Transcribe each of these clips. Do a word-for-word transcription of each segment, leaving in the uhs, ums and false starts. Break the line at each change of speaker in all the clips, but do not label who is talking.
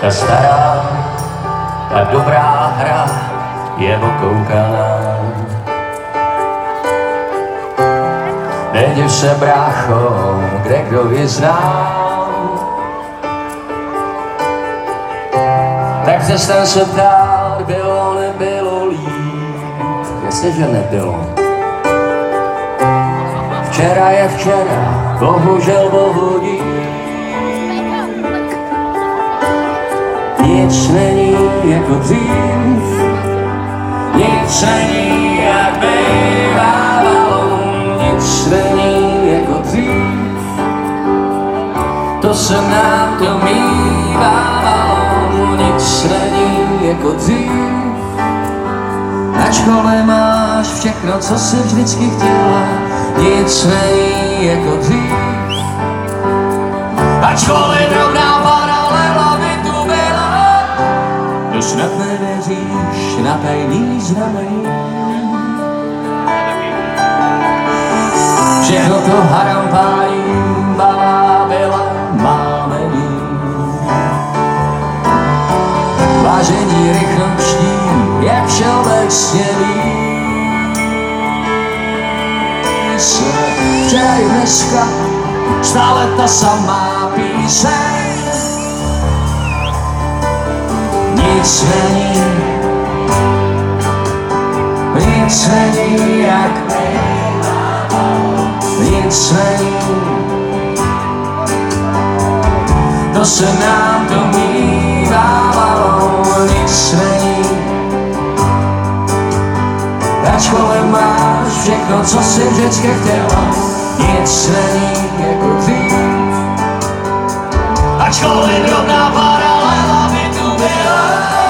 Ta stará, ta dobrá hra je okoukaná. Nediv se, brácho, kde kdo vyzná. Tak přestan se ptát, bylo, nebylo líp. Jasně, že nebylo. Včera je včera, bohužel bohu dík. Nic není jako dřív, nic není jak bývalo, nic není jako dřív. To se nám to mívalo, nic není jako dřív. Na škole máš všechno, co jsi vždycky chtěla, nic není jako dřív. Ačkoliv drobná paralela by tu byla, to snad nevěříš na tajný znamení. Všechno to harampání, balábila, máme ní. Vážení rychlostí, jak všeobecně ví. Včera i dneska stále ta samá píseň. Nic není, nic není jak nic není. To se nám to mívalo, nic není. Ačkoliv máš všechno, co jsi vždycky chtěla, nic není jako dřív. Ačkoliv drobná paralela by tu byla.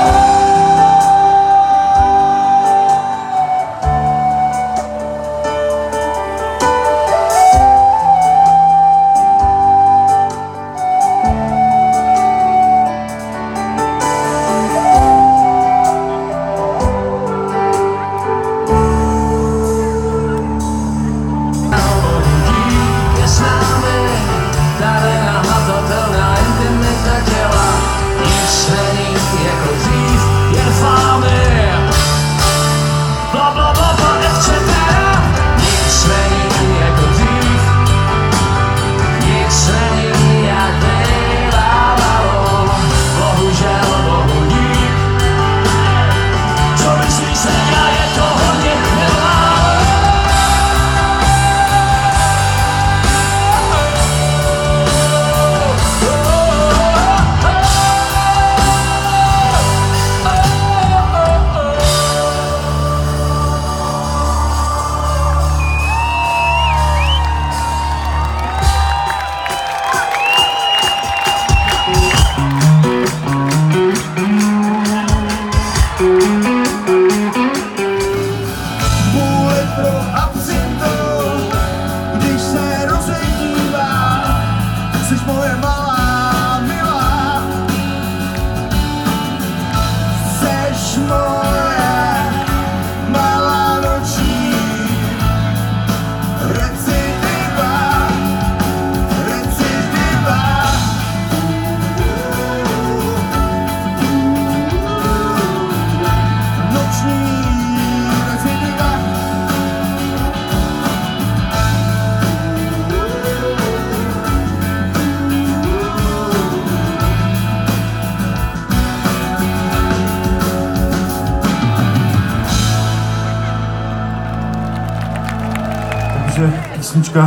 Písnička,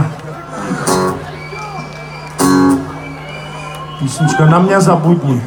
písnička Na mě zabudni.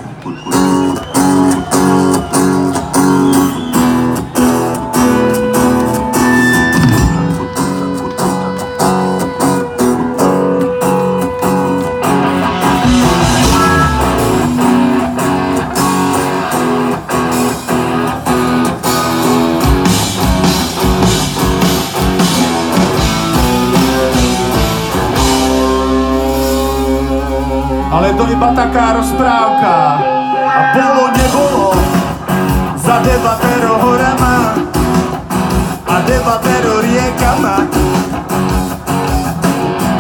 Ale to iba taká rozprávka a bolo nebolo za devatero horama a devatero riekama.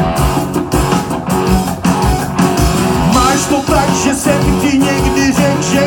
Máš to tak, že jsem ti někdy řekl, že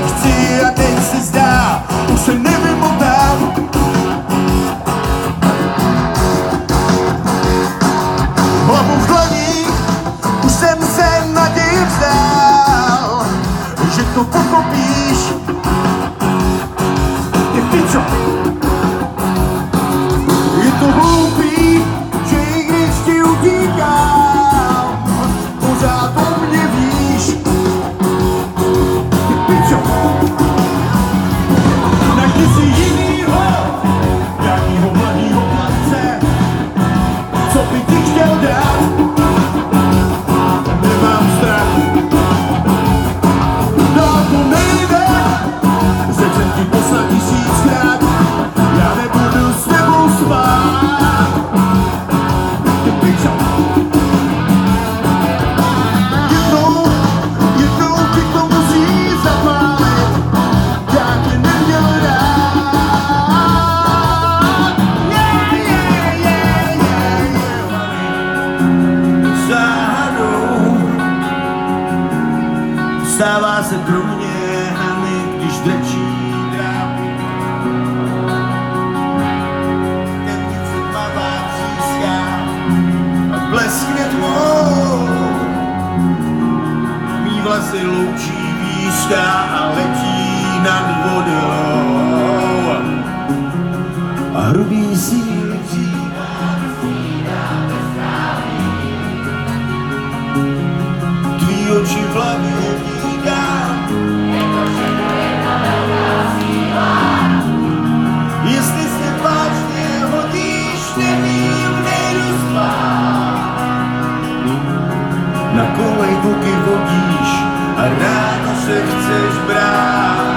stává se pro mě hned, když drčí drápy. Ten se tmavá tříská a bleskne tmou. Mý vlasy loučí výška a letí nad vodou. A hrubý síly přijítá, tvý oči v hlavě vídám. Jestli se vážně hodíš, nevím, nejdu spát. Na kolej boky vodíš a ráno se chceš brát.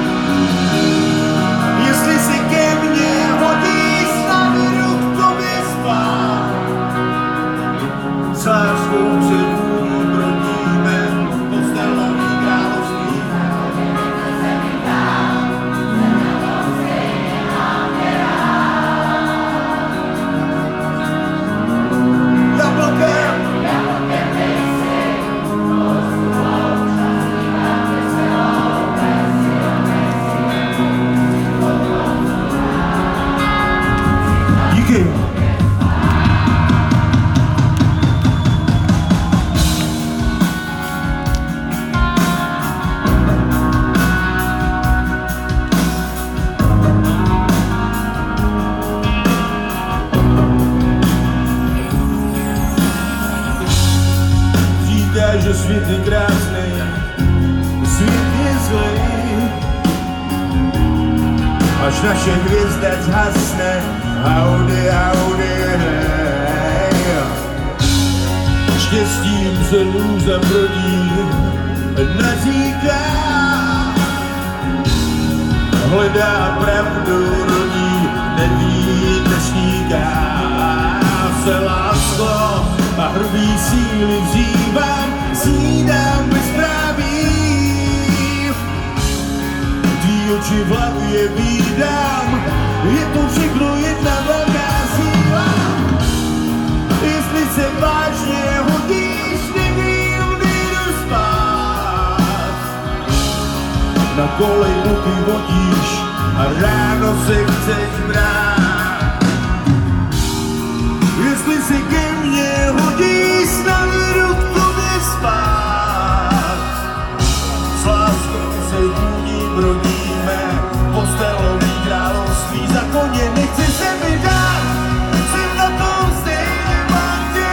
Jestli se ke mně hodíš, navedu k tobě spát. S láskou se vůni brodíme po stelový království. Jablkem, díky. Říká, že svět je krásný, svět je zlej. Až naše hvězda zhasne, haudy, haudy, hej. Štěstím se lůza brodí, naříká. Hledá pravdu, rodí, neví, nešníká. Se lásko a hrubý síly vzývám, snídám bezpráví. Tvý oči v hlavě vídám, je to všechno jedna velká síla. Jestli se vážně hodíš, nevím, nejdu spát. Na kolej boky vodíš a ráno se chceš brát. Jestli se ke mně hodíš, navedu k tobě spát. S láskou se vůni brodíme po stelový království. Za koně nechci se mi dát, jsem na tom stejně, mám tě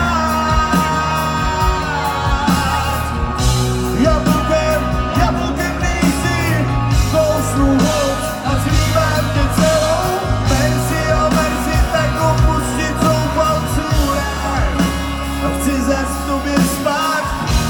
rád. Jablkem, jablkem nejsi, kousnu hod a zlívám tě celou. Merci o merci, tak opustit zoufalců rád. A chci zas v tobě spát.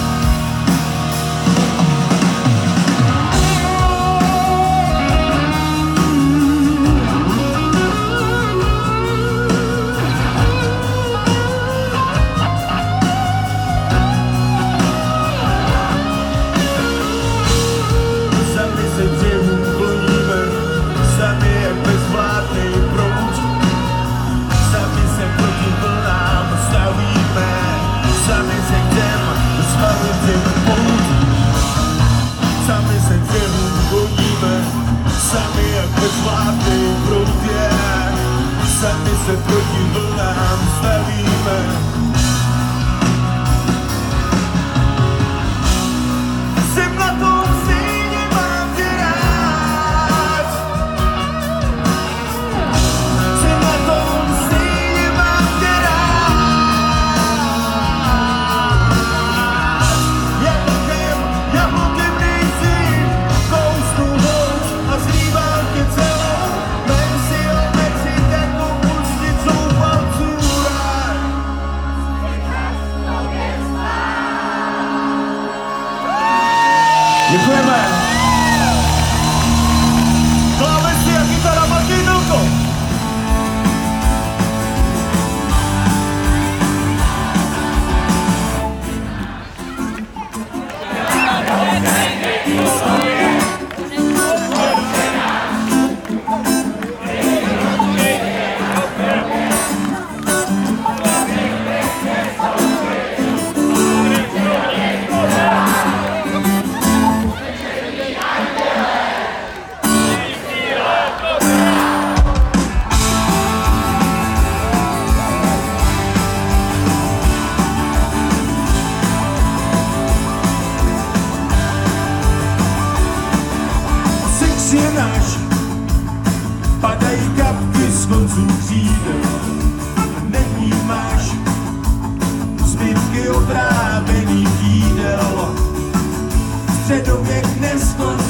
Sami se břehům kloníme, sami jak bezvládnej proud. Sami se proti vlnám stavíme, sami se jdem zbavit zem pout. Sami se břehům kloníme, sami jak bezvládnej proud je. Sami se proti vlnám stavíme. Jsem na tom stejně, mám tě rád. Jsem na tom stejně, mám tě rád. Jablkem, jablkem nejsi, kousnu hod a zlívám tě celou. Merci o merci, tak opustit zoufalců rád. Děkujeme. Klávesy a kytara Martin Milko.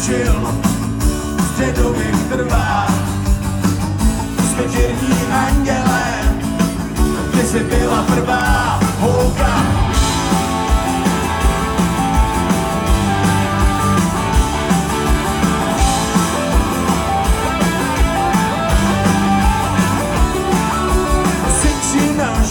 neskončil, středověk trvá. Jsme černí anděle, kde se byla prvá holka. Sexy náš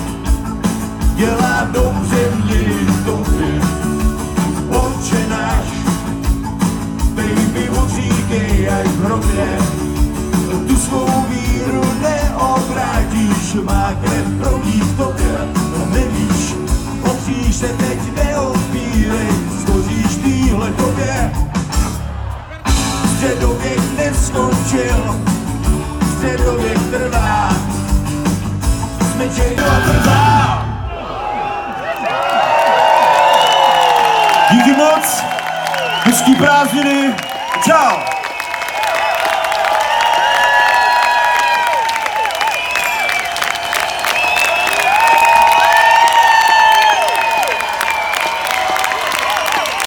dělá dobře mě tobě. Otče náš, baby, odříkej až v hrobě. Tu svou víru neobrátíš, má krev proudí v tobě. No nevíš, o kříž se teď neodpírej, skoříš v téhle době. Středověk neskončil, středověk trvá. Jsme černí a trvá. Díky moc, hezký prázdniny, čau!